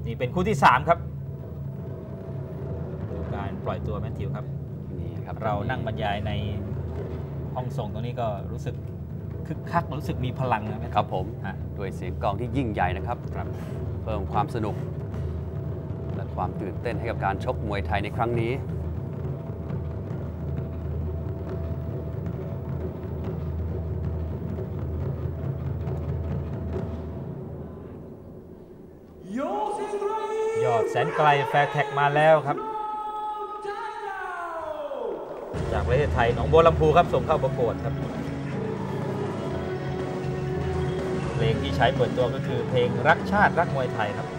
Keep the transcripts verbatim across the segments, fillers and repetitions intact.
นี่เป็นคู่ที่สามครับดูการปล่อยตัวแมทธิวครับนี่ครับเรานั่งบรรยายในห้องส่งตรงนี้ก็รู้สึกคึกคักรู้สึกมีพลังนะครับผมด้วยเสียงกลองที่ยิ่งใหญ่นะครับเพิ่มความสนุกและความตื่นเต้นให้กับการชกมวยไทยในครั้งนี้ยอดแสนไกลแฟร์แท็กมาแล้วครับจากประเทศไทยหนองบัวลำพูครับส่งเข้าประกวดครับเพลงที่ใช้เปิดตัวก็คือเพลงรักชาติรักมวยไทยครับ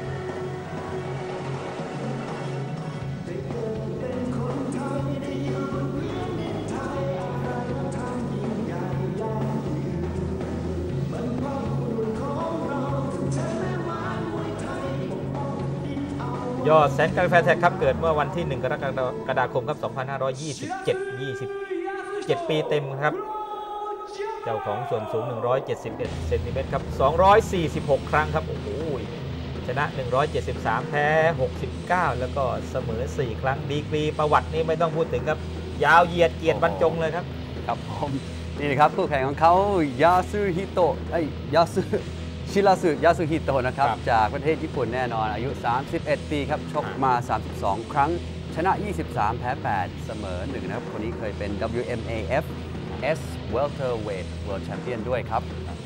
ยอดแสนไกลแฟร์แท็กครับเกิดเมื่อวันที่หนึ่งกรกฎาคมครับสองพันห้าร้อยยี่สิบเจ็ด ยี่สิบเจ็ดปีเต็มครับเจ้าของส่วนสูงหนึ่งร้อยเจ็ดสิบเอ็ดเซนติเมตรครับสองร้อยสี่สิบหกครั้งครับโอ้โหชนะหนึ่งร้อยเจ็ดสิบสามแพ้หกสิบเก้าแล้วก็เสมอสี่ครั้งดีกรีประวัตินี้ไม่ต้องพูดถึงครับยาวเหยียดเกียรติบรรจงเลยครับครับผมนี่นะครับคู่แข่งของเขายาซึฮิโตะไอยาซึชิราสึยาสึฮิโตะนะครับจากประเทศญี่ปุ่นแน่นอนอายุสามสิบเอ็ดปีครับชกมาสามสิบสองครั้งชนะยี่สิบสามแพ้แปดเสมอหนึ่งนะครับคนนี้เคยเป็น ดับเบิลยู เอ็ม เอ เอฟ S Welterweight World Champion ด้วยครับ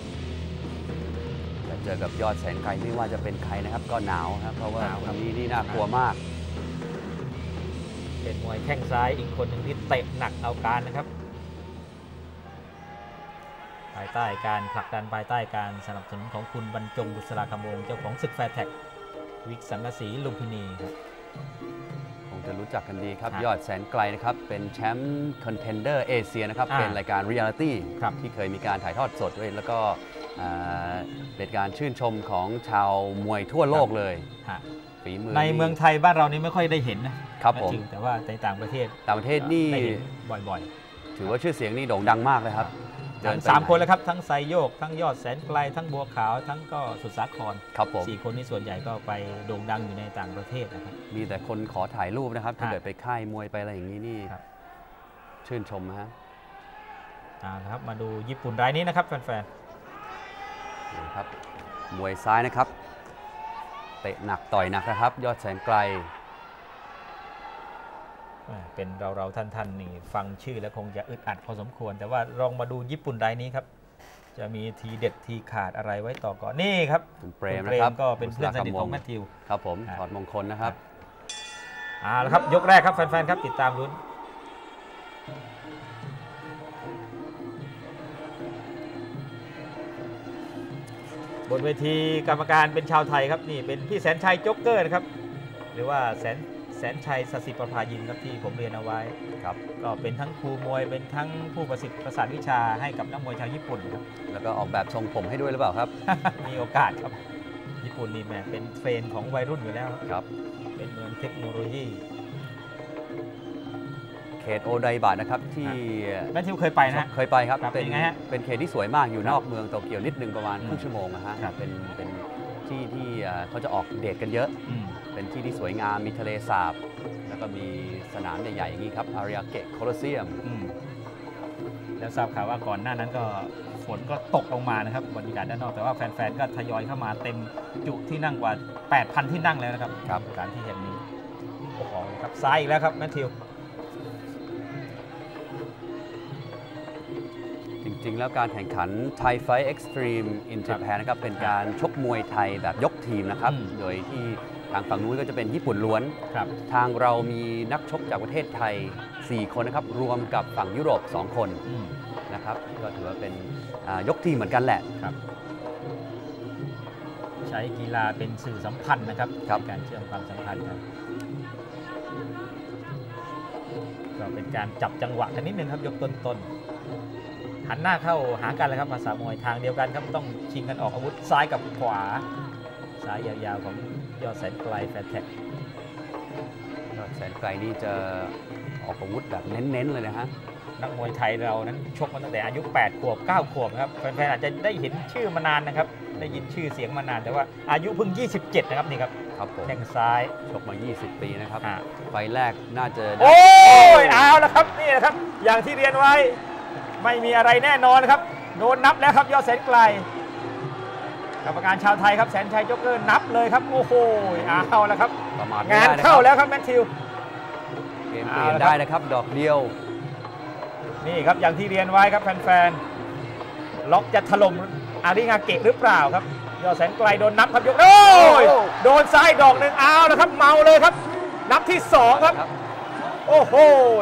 จะเจอกับยอดแสนไกลไม่ว่าจะเป็นใครนะครับก็หนาวครับเพราะว่าคนนี้นี่น่ากลัวมากเป็นมวยแข้งซ้ายอีกคนหนึ่งที่เตะหนักเอาการนะครับภายใต้การผลักดันภายใต้การสนับสนุนของคุณบรรจงบุษราคำวงศ์เจ้าของศึกแฟร์แท็กวิกสังกะสีลุมพินีครับคงจะรู้จักกันดีครับยอดแสนไกลนะครับเป็นแชมป์คอนเทนเดอร์เอเชียนะครับเป็นรายการเรียลิตี้ที่เคยมีการถ่ายทอดสดด้วยแล้วก็เป็นการชื่นชมของชาวมวยทั่วโลกเลยฝีมือในเมืองไทยบ้านเรานี่ไม่ค่อยได้เห็นนะครับผมแต่ว่าในต่างประเทศต่างประเทศนี่บ่อยๆถือว่าชื่อเสียงนี่โด่งดังมากเลยครับสามคนแล้วครับทั้งไซโยกทั้งยอดแสนไกลทั้งบัวขาวทั้งก็สุดสาครครับผมสี่คนนี้ส่วนใหญ่ก็ไปโด่งดังอยู่ในต่างประเทศนะครับมีแต่คนขอถ่ายรูปนะครับถ้าเกิดไปค่ายมวยไปอะไรอย่างนี้นี่ชื่นชมฮะนะครับมาดูญี่ปุ่นรายนี้นะครับแฟนๆนี่ครับมวยซ้ายนะครับเตะหนักต่อยหนักนะครับยอดแสนไกลเป็นเราเราท่านๆนี่ฟังชื่อแล้วคงจะอึดอัดพอสมควรแต่ว่าลองมาดูญี่ปุ่นรายนี้ครับจะมีทีเด็ดทีขาดอะไรไว้ต่อก่อนนี่ครับคุณเปรมนะครับก็เป็นเพื่อนสนิทของแมทธิวครับผมถอดมงคลนะครับอ่าแล้วครับยกแรกครับแฟนๆครับติดตามลุ้นบนเวทีกรรมการเป็นชาวไทยครับนี่เป็นพี่แสนชัยโจ๊กเกอร์นะครับหรือว่าแสนแสนชัยสศิประภายินครับที่ผมเรียนเอาไว้ครับก็เป็นทั้งครูมวยเป็นทั้งผู้ประสิทธิ์ประสานวิชาให้กับนักมวยชาวญี่ปุ่นครับแล้วก็ออกแบบทรงผมให้ด้วยหรือเปล่าครับมีโอกาสครับญี่ปุ่นนี่แหมเป็นเทรนด์ของวัยรุ่นอยู่แล้วครับเป็นเมืองเทคโนโลยีเขตโอไดบะนะครับที่แมทธิวเคยไปนะเคยไปครับเป็นไงฮะเป็นเขตที่สวยมากอยู่นอกเมืองโตเกียวนิดนึงประมาณครึ่งชั่วโมงนะฮะเป็นเป็นที่ที่เขาจะออกเดทกันเยอะเป็นที่ที่สวยงามมีทะเลสาบแล้วก็มีสนามใหญ่ๆอย่างนี้ครับอาริอาเกะโคลอสเซียมแล้วทราบข่าวว่าก่อนหน้านั้นก็ฝนก็ตกลงมานะครับบรรยากาศด้านนอกแต่ว่าแฟนๆก็ทยอยเข้ามาเต็มจุที่นั่งกว่า แปดพัน ที่นั่งแล้วนะครับครับสถานที่แห่งนี้โอ้โหครับซ้ายอีกแล้วครับแมทธิวจริงๆแล้วการแข่งขัน Thai Fight Extreme in Japan นะครับเป็นการชกมวยไทยแบบยกทีมนะครับโดยที่ทางฝั่งนู้นก็จะเป็นญี่ปุ่นล้วนทางเรามีนักชกจากประเทศไทยสี่คนนะครับรวมกับฝั่งยุโรปสองคนนะครับก็ถือว่าเป็นยกทีมเหมือนกันแหละใช้กีฬาเป็นสื่อสัมพันธ์นะครับในการเชื่อมความสัมพันธ์กันก็เป็นการจับจังหวะกันนิดนึงครับยกต้นๆหันหน้าเข้าหากันเลยครับภาษามวยทางเดียวกันครับต้องชิงกันออกอาวุธซ้ายกับขวาซ้ายยาวๆของยอดแสนไกลแฟร์แท็กยอดแสนไกลนี่จะออกอาวุธแบบเน้นๆเลยนะฮะนักมวยไทยเรานั้นชกมาตั้งแต่อายุแปดขวบเก้าขวบครับแฟนๆอาจจะได้เห็นชื่อมานานนะครับโอ้ได้ยินชื่อเสียงมานานแต่ว่าอายุเพิ่งยี่สิบเจ็ดนะครับนี่ครับครับผมแข้งซ้ายชกมา ยี่สิบ ปีนะครับอ่าไฟล์แรกน่าจะได้โอ้ยเอาแล้วครับนี่นะครับอย่างที่เรียนไว้ไม่มีอะไรแน่นอนครับโดนนับแล้วครับยอดแสนไกลกรรมการชาวไทยครับแสนชัยโจ๊กเกอร์นับเลยครับโอ้โหเอาแล้วครับประมาทไม่งานได้นะคเข้ารับแล้วครับแมทธิวเกมเปลี่ยนได้นะครับดอกเดียวนี่ครับอย่างที่เรียนไว้ครับแฟนๆล็อกจะถล่มอาริงาเกะหรือเปล่าครับยอดแสนไกลโดนนับครับยกโอ้ยโดนซ้ายดอกหนึ่งเอาแล้วครับเมาเลยครับนับที่สองครับโอ้โห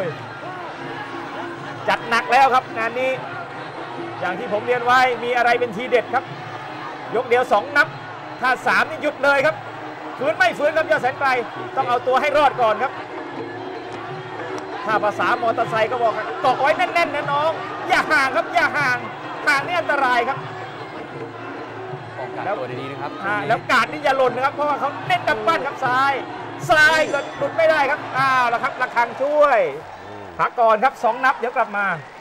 จัดหนักแล้วครับงานนี้อย่างที่ผมเรียนไว้มีอะไรเป็นทีเด็ดครับยกเดียวสองนับถ้าสามนี่หยุดเลยครับฝืนไม่ฝืนครับยอดแสนไกลต้องเอาตัวให้รอดก่อนครับถ้าภาษามอเตอร์ไซค์ก็บอกเกาะไว้แน่นๆนะน้องอย่าห่างครับอย่าห่างห่างนี่อันตรายครับป้องกันตัวดีๆนะครับแล้วกาดนี่อย่าหล่นนะครับเพราะว่าเขาเน้นกำปั้นครับซ้ายซ้ายหลุดไม่ได้ครับอ้าวแล้วครับระฆังช่วยพักก่อนครับสองนับเดี๋ยวกลับมา